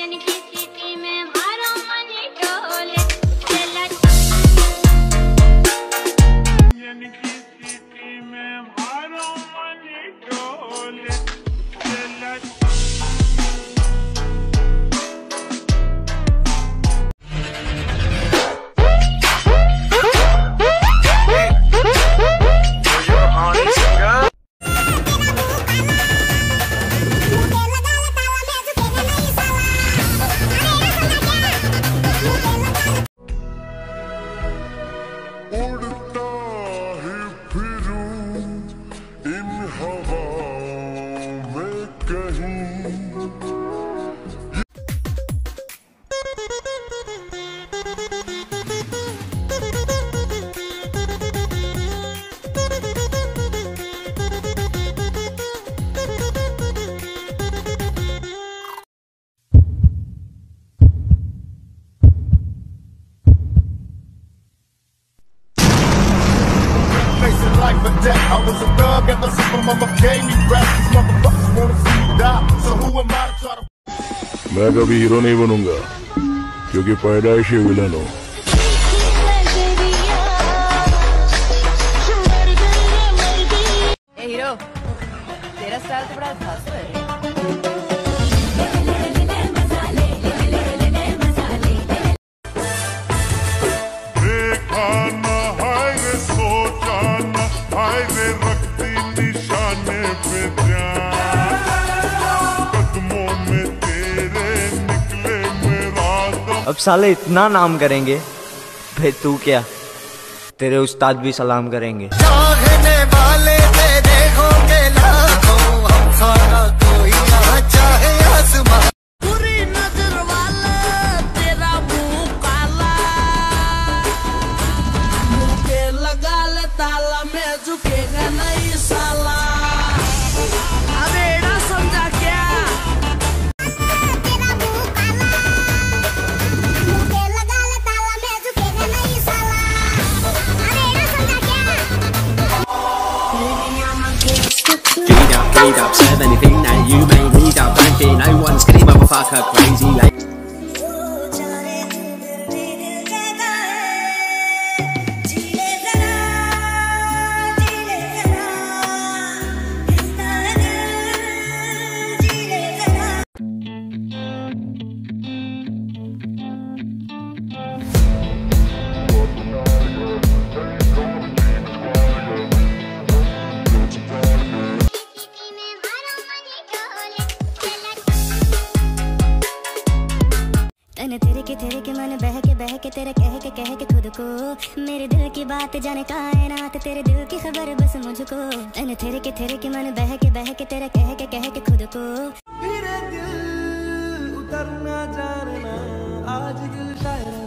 I was a thug and the super mama gave me rap. These motherfuckers wanna see you die. So who am I to try to... मैं कभी hero नहीं बनूंगा क्योंकि पैदाइशी villain हूँ। Hero तेरा style तो बड़ा खास है। अब साले इतना नाम करेंगे फिर तू क्या, तेरे उस्ताद भी सलाम करेंगे। चाहने वाले तेरे होंगे लाखों, हम सारा कोई ना चाहे आसमां। बुरी नजर वाला तेरा मुंह काला, मुंह पे लगा ले ताला, मैं झुकेगा नहीं साला। अबे ना समझा क्या? G'd up, serve anything that you may need up. Don't be no one skinny motherfucker crazy like. तेरे के मन बह के तेरे कह के खुद को, मेरे दिल की बात जाने कायनात, तेरे दिल की खबर बस मुझको। तेरे के मन बह के तेरे कह के खुद को। मेरे दिल उतरना जानना आज दिल शायरा